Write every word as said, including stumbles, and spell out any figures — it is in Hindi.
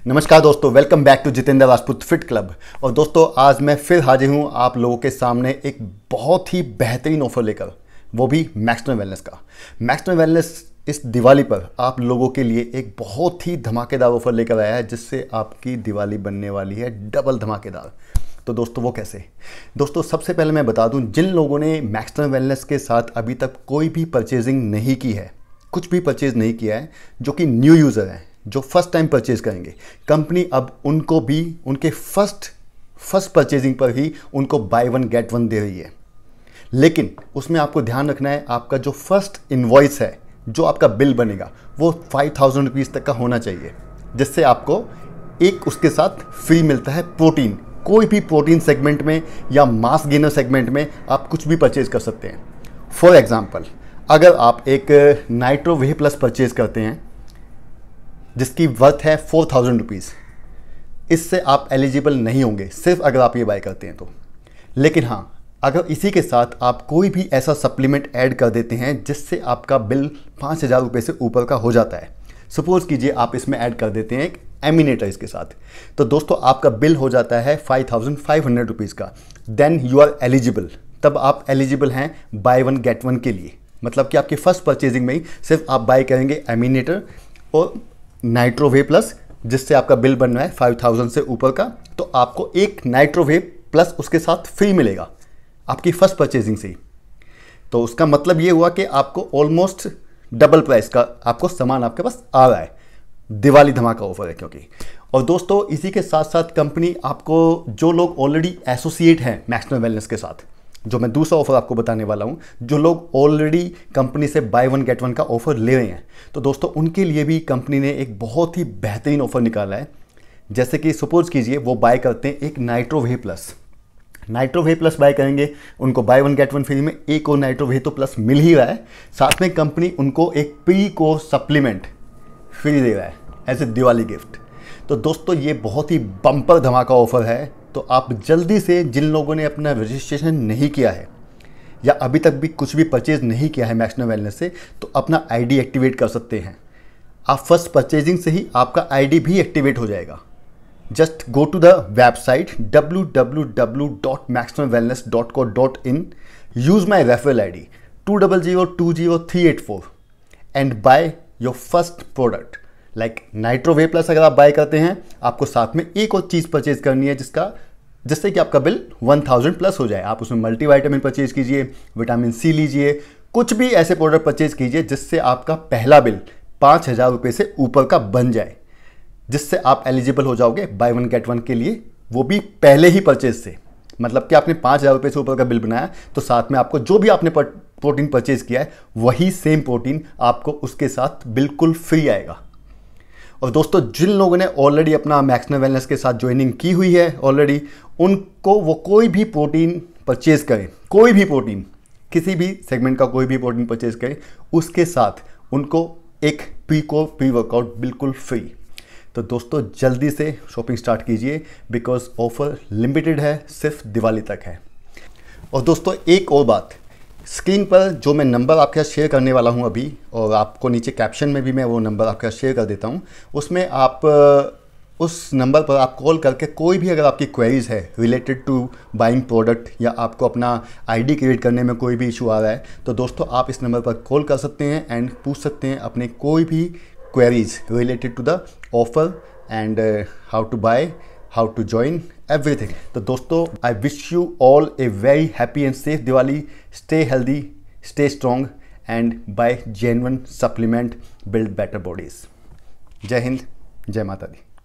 नमस्कार दोस्तों, welcome back to Jitendra Rajput Fit Club. और दोस्तों आज मैं फिर हाजिर हूँ आप लोगों के सामने एक बहुत ही बेहतरीन ऑफर लेकर, वो भी मैक्सटन वेलनेस का। मैक्सटन वेलनेस इस दिवाली पर आप लोगों के लिए एक बहुत ही धमाकेदार ऑफर लेकर आया है, जिससे आपकी दिवाली बनने वाली है डबल धमाकेदार। तो दोस्तों वो कैसे? दोस्तों सबसे पहले मैं बता दूं, जिन लोगों ने मैक्सटन वेलनेस के साथ अभी तक कोई भी परचेजिंग नहीं की है, कुछ भी परचेज नहीं किया है, जो कि न्यू यूज़र हैं, जो फर्स्ट टाइम परचेज करेंगे, कंपनी अब उनको भी उनके फर्स्ट फर्स्ट परचेजिंग पर ही उनको बाय वन गेट वन दे रही है। लेकिन उसमें आपको ध्यान रखना है, आपका जो फर्स्ट इनवॉइस है, जो आपका बिल बनेगा, वो फाइव थाउजेंड रुपीज़ तक का होना चाहिए, जिससे आपको एक उसके साथ फ्री मिलता है प्रोटीन। कोई भी प्रोटीन सेगमेंट में या मास गेनर सेगमेंट में आप कुछ भी परचेज कर सकते हैं। फॉर एग्जाम्पल, अगर आप एक नाइट्रो वे प्लस परचेज करते हैं जिसकी वर्थ है फोर थाउजेंड रुपीज़, इससे आप एलिजिबल नहीं होंगे सिर्फ अगर आप ये बाय करते हैं तो। लेकिन हाँ, अगर इसी के साथ आप कोई भी ऐसा सप्लीमेंट ऐड कर देते हैं जिससे आपका बिल पाँच हज़ार रुपये से ऊपर का हो जाता है, सपोज कीजिए आप इसमें ऐड कर देते हैं एक एमिनेटर इसके साथ, तो दोस्तों आपका बिल हो जाता है five thousand five hundred rupees का। देन यू आर एलिजिबल, तब आप एलिजिबल हैं बाय वन गेट वन के लिए। मतलब कि आपकी फर्स्ट परचेजिंग में ही सिर्फ आप बाय करेंगे एमिनेटर और नाइट्रो वे प्लस, जिससे आपका बिल बन रहा है फाइव थाउजेंड से ऊपर का, तो आपको एक नाइट्रो वे प्लस उसके साथ फ्री मिलेगा आपकी फर्स्ट परचेजिंग से ही। तो उसका मतलब ये हुआ कि आपको ऑलमोस्ट डबल प्राइस का आपको सामान आपके पास आ रहा है। दिवाली धमाका ऑफर है क्योंकि। और दोस्तों इसी के साथ साथ कंपनी आपको, जो लोग ऑलरेडी एसोसिएट हैं मैक्सटन वेलनेस के साथ, जो मैं दूसरा ऑफर आपको बताने वाला हूं, जो लोग ऑलरेडी कंपनी से बाय वन गेट वन का ऑफर ले रहे हैं, तो दोस्तों उनके लिए भी कंपनी ने एक बहुत ही बेहतरीन ऑफर निकाला है। जैसे कि सपोज कीजिए वो बाय करते हैं एक Nitro Whey plus, Nitro Whey plus buy करेंगे, उनको buy one get one free में एक और नाइट्रो वे तो प्लस मिल ही रहा है, साथ में कंपनी उनको एक प्री कोर्स सप्लीमेंट फ्री दे रहा है एज ए दिवाली गिफ्ट। तो दोस्तों ये बहुत ही बम्पर धमाका ऑफर है। तो आप जल्दी से, जिन लोगों ने अपना रजिस्ट्रेशन नहीं किया है या अभी तक भी कुछ भी परचेज नहीं किया है मैक्सटन वेलनेस से, तो अपना आईडी एक्टिवेट कर सकते हैं। आप फर्स्ट परचेजिंग से ही आपका आईडी भी एक्टिवेट हो जाएगा। Just go to the website W W W dot Maxton Wellness dot co dot in, use my referral I D two double zero two zero three eight four and buy your first product like Nitro Whey plus. अगर आप बाय करते हैं, आपको साथ में एक और चीज़ परचेज करनी है जिसका जिससे कि आपका बिल वन थाउजेंड प्लस हो जाए। आप उसमें मल्टीविटामिन परचेज कीजिए, विटामिन सी लीजिए, कुछ भी ऐसे प्रोडक्ट परचेज कीजिए जिससे आपका पहला बिल पाँच हज़ार रुपये से ऊपर का बन जाए, जिससे आप एलिजिबल हो जाओगे बाय वन गेट वन के लिए, वो भी पहले ही परचेज से। मतलब कि आपने पाँच हज़ार रुपये से ऊपर का बिल बनाया, तो साथ में आपको जो भी आपने प्रोटीन परचेज किया है, वही सेम प्रोटीन आपको उसके साथ बिल्कुल फ्री आएगा। और दोस्तों जिन लोगों ने ऑलरेडी अपना मैक्सटन वेलनेस के साथ ज्वाइनिंग की हुई है ऑलरेडी, उनको वो कोई भी प्रोटीन परचेज करें, कोई भी प्रोटीन, किसी भी सेगमेंट का कोई भी प्रोटीन परचेज करें, उसके साथ उनको एक प्री को प्री वर्कआउट बिल्कुल फ्री। तो दोस्तों जल्दी से शॉपिंग स्टार्ट कीजिए, बिकॉज ऑफर लिमिटेड है, सिर्फ दिवाली तक है। और दोस्तों एक और बात, स्क्रीन पर जो मैं नंबर आपके साथ शेयर करने वाला हूं अभी, और आपको नीचे कैप्शन में भी मैं वो नंबर आपके साथ शेयर कर देता हूं, उसमें आप उस नंबर पर आप कॉल करके कोई भी अगर आपकी क्वेरीज़ है रिलेटेड टू बाइंग प्रोडक्ट, या आपको अपना आईडी क्रिएट करने में कोई भी इशू आ रहा है, तो दोस्तों आप इस नंबर पर कॉल कर सकते हैं एंड पूछ सकते हैं अपने कोई भी queries related to the offer and how to buy, how to join, everything. तो दोस्तों I wish you all a very happy and safe Diwali. Stay healthy, stay strong and buy genuine supplement, build better bodies. जय हिंद, जय माता दी।